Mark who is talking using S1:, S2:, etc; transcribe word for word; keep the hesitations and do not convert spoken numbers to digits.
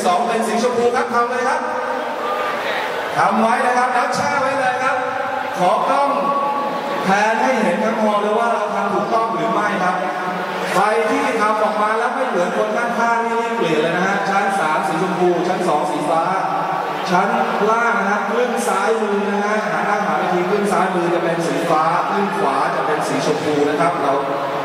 S1: สองเป็นสีชมพูครับทำเลยครับทำไว้นะครับแล้วแช่ไว้เลยครับขอกล้องแพนให้เห็นทั้งหมดเลยว่าเราทำถูกต้องหรือไม่ครับใครที่ทำออกมาแล้วไม่เหมือนคนข้างๆนี่รีบเปลี่ยนเลยนะฮะชั้นสามสีชมพูชั้นสองสีฟ้าชั้นล่างนะครับครึ่งซ้ายมือนะฮะหาหน้าหาวิธีครึ่งซ้ายมือจะเป็นสีฟ้าครึ่งขวาจะเป็นสีชมพูนะครับเรา